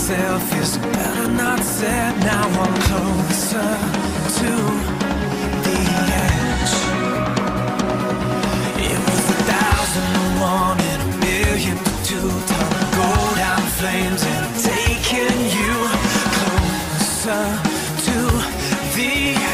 myself is better not said. Now I'm closer to the edge. It was 1,001 and 1,000,002. Time to go down in flames and I'm taking you closer to the edge.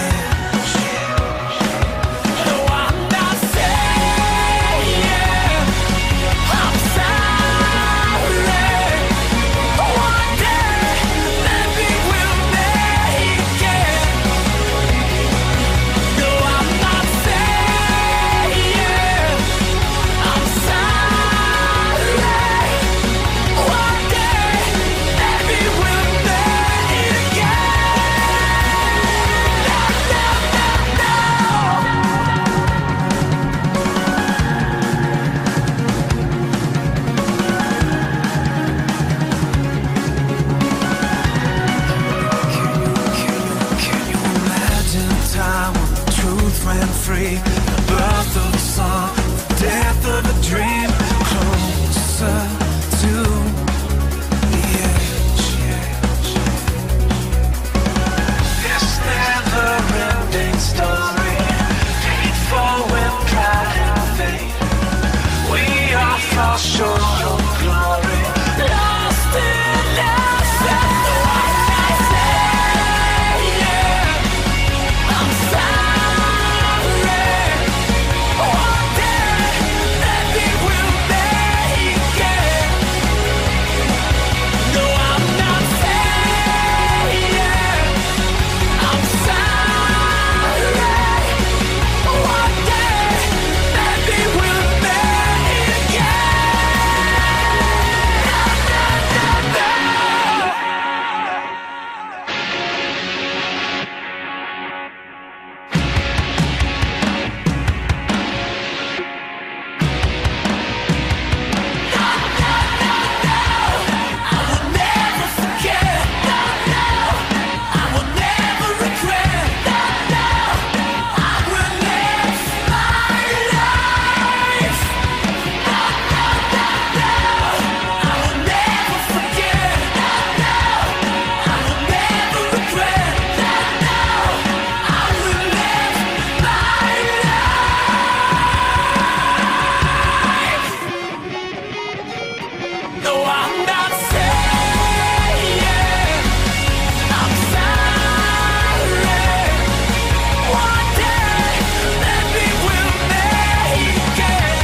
No, I'm not saying I'm sorry. One day, maybe we'll make it. No, I'm not saying I'm sorry. One day, maybe we'll make it again. No, Can you imagine a time when the truth ran free? The birth of a song, the death of a dream. Closer to the edge. This never-ending story, painful when pride and fate. We all fall short of glory, lost in ourselves. I'm sorry. One day, maybe we'll make it. No, I'm not saying I'm sorry. One day, maybe we'll make it I will never forget. I will never regret. I will live my life. I will never forget. I will never regret. I will live my life. No, I'm not saying I'm sorry. One day, maybe we'll make it.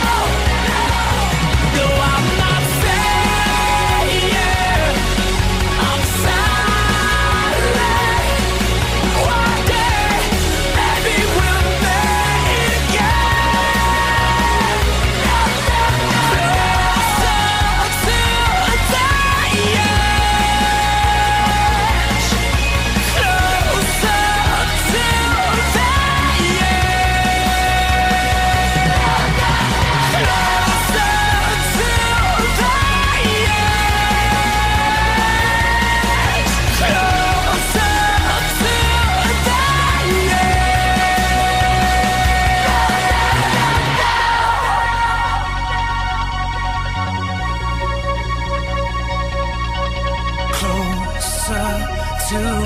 No, I'm not saying I'm sorry. One day, maybe we'll make it again. Closer to